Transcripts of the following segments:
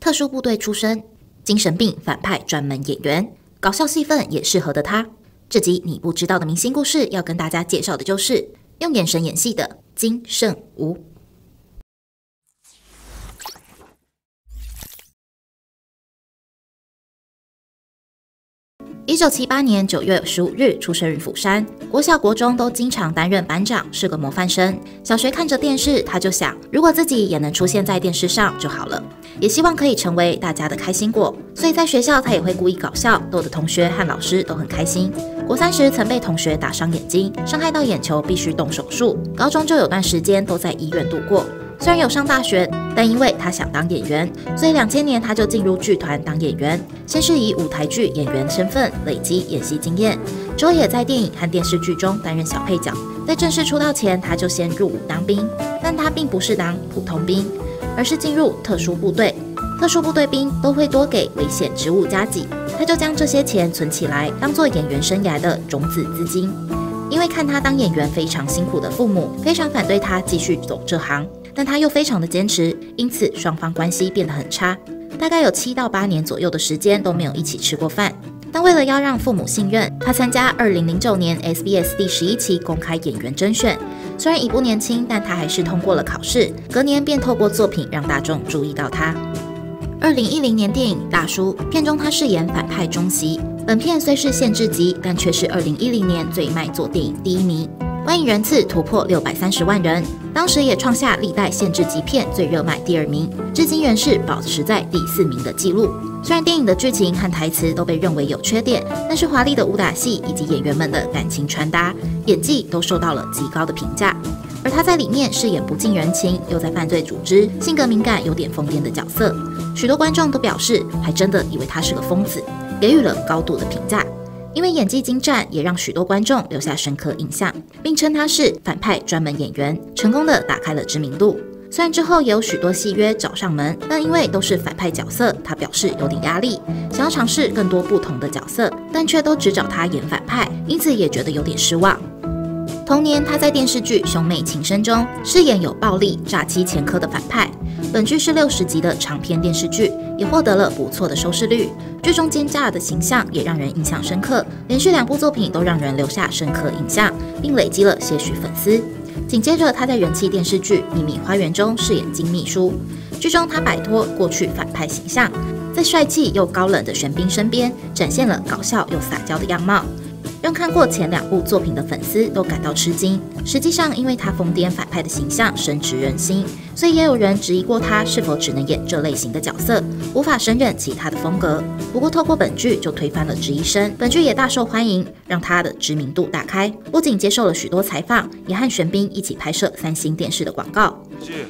特殊部队出身，精神病反派专门演员，搞笑戏份也适合的他。这集你不知道的明星故事，要跟大家介绍的就是用眼神演戏的金圣吾。1978年9月15日出生于釜山，国小国中都经常担任班长，是个模范生。小学看着电视，他就想，如果自己也能出现在电视上就好了，也希望可以成为大家的开心果。所以在学校他也会故意搞笑，逗得同学和老师都很开心。国3时曾被同学打伤眼睛，伤害到眼球必须动手术。高中就有段时间都在医院度过。虽然有上大学，但因为他想当演员，所以2000年他就进入剧团当演员。先是以舞台剧演员身份累积演戏经验，之后也在电影和电视剧中担任小配角。在正式出道前，他就先入伍当兵，但他并不是当普通兵，而是进入特殊部队。特殊部队兵都会多给危险职务加给，他就将这些钱存起来，当做演员生涯的种子资金。因为看他当演员非常辛苦的父母，非常反对他继续走这行。但他又非常的坚持，因此双方关系变得很差，大概有7到8年左右的时间都没有一起吃过饭。但为了要让父母信任，他参加2009年 SBS 第11期公开演员甄选。虽然已不年轻，但他还是通过了考试，隔年便透过作品让大众注意到他。2010年电影《大叔》片中他饰演反派中席，本片虽是限制级，但却是2010年最卖座电影第1名。观影人次突破630万人，当时也创下历代限制级片最热卖第2名，至今仍是保持在第4名的纪录。虽然电影的剧情和台词都被认为有缺点，但是华丽的武打戏以及演员们的感情传达、演技都受到了极高的评价。而他在里面饰演不近人情，又在犯罪组织，性格敏感、有点疯癫的角色，许多观众都表示，还真的以为他是个疯子，给予了高度的评价。因为演技精湛，也让许多观众留下深刻印象，并称他是反派专门演员，成功的打开了知名度。虽然之后也有许多戏约找上门，但因为都是反派角色，他表示有点压力，想要尝试更多不同的角色，但却都只找他演反派，因此也觉得有点失望。同年，他在电视剧《兄妹情深》中饰演有暴力、诈欺前科的反派。本剧是60集的长篇电视剧，也获得了不错的收视率。剧中奸诈的形象也让人印象深刻，连续2部作品都让人留下深刻印象，并累积了些许粉丝。紧接着，他在人气电视剧《秘密花园》中饰演金秘书。剧中他摆脱过去反派形象，在帅气又高冷的玄彬身边，展现了搞笑又撒娇的样貌，让看过前2部作品的粉丝都感到吃惊。实际上，因为他疯癫反派的形象深植人心，所以也有人质疑过他是否只能演这类型的角色，无法胜任其他的风格。不过透过本剧就推翻了质疑声，本剧也大受欢迎，让他的知名度大开。不仅接受了许多采访，也和玄彬一起拍摄3星电视的广告。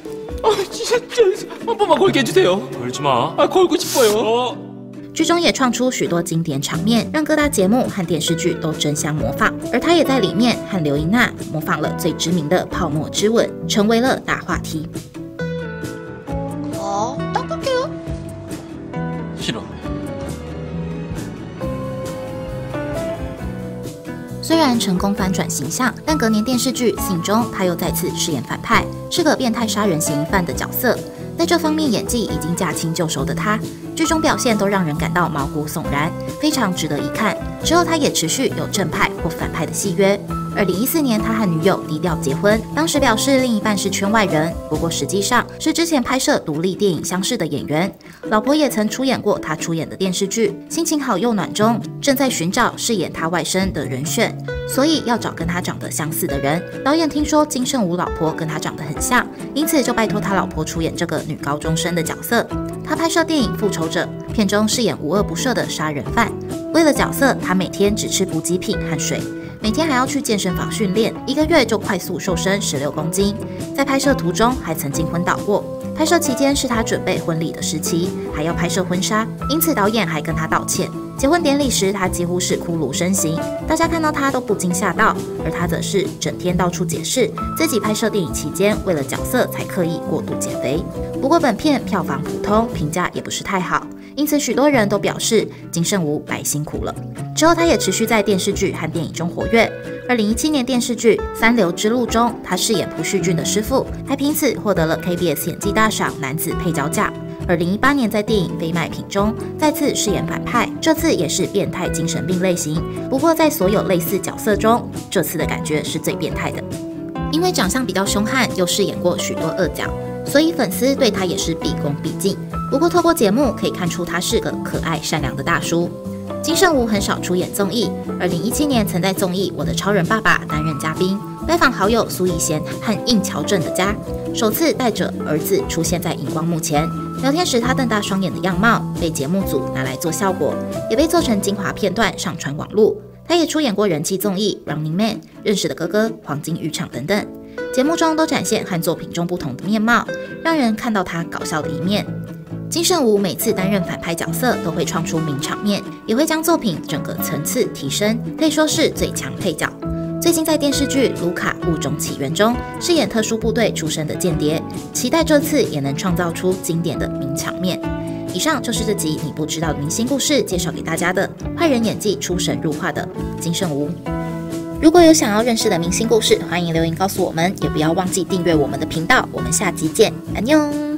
진짜 한 번만 걸게 해주세요. 걸지 마. 걸고 싶어요. 剧中也创出许多经典场面，让各大节目和电视剧都争相模仿，而他也在里面和刘英娜模仿了最知名的泡沫之吻，成为了大话题。 닦을게요. 싫어. 虽然成功翻转形象，但隔年电视剧《信》中，他又再次饰演反派，是个变态杀人嫌疑犯的角色。在这方面演技已经驾轻就熟的他，剧中表现都让人感到毛骨悚然，非常值得一看。之后他也持续有正派或反派的戏约。2014年，他和女友低调结婚，当时表示另一半是圈外人，不过实际上是之前拍摄独立电影相识的演员。老婆也曾出演过他出演的电视剧《心情好又暖》中，正在寻找饰演他外甥的人选，所以要找跟他长得相似的人。导演听说金圣吾老婆跟他长得很像，因此就拜托他老婆出演这个女高中生的角色。他拍摄电影《复仇者》，片中饰演无恶不赦的杀人犯。为了角色，他每天只吃补给品和水，每天还要去健身房训练，1个月就快速瘦身16公斤。在拍摄途中还曾经昏倒过。拍摄期间是他准备婚礼的时期，还要拍摄婚纱，因此导演还跟他道歉。结婚典礼时，他几乎是骷髅身形，大家看到他都不禁吓到，而他则是整天到处解释自己拍摄电影期间为了角色才刻意过度减肥。不过本片票房普通，评价也不是太好，因此许多人都表示金圣吾白辛苦了。之后他也持续在电视剧和电影中活跃。2017年电视剧《三流之路》中，他饰演朴叙俊的师傅，还凭此获得了 KBS 演技大赏男子配角奖。 2018年在电影《非卖品》中再次饰演反派，这次也是变态精神病类型。不过在所有类似角色中，这次的感觉是最变态的。因为长相比较凶悍，又饰演过许多恶角，所以粉丝对他也是毕恭毕敬。不过透过节目可以看出他是个可爱善良的大叔。金圣吾很少出演综艺，2017年曾在综艺《我的超人爸爸》担任嘉宾，拜访好友苏逸贤和应乔正的家，首次带着儿子出现在荧光幕前。聊天时他瞪大双眼的样貌被节目组拿来做效果，也被做成精华片段上传网络。他也出演过人气综艺《Running Man》、认识的哥哥、黄金浴场等等，节目中都展现和作品中不同的面貌，让人看到他搞笑的一面。金圣吾每次担任反派角色都会创出名场面，也会将作品整个层次提升，可以说是最强配角。最近在电视剧《卢卡物种起源》中饰演特殊部队出身的间谍，期待这次也能创造出经典的名场面。以上就是这集你不知道的明星故事介绍给大家的，坏人演技出神入化的金圣吾。如果有想要认识的明星故事，欢迎留言告诉我们，也不要忘记订阅我们的频道。我们下集见，安妞。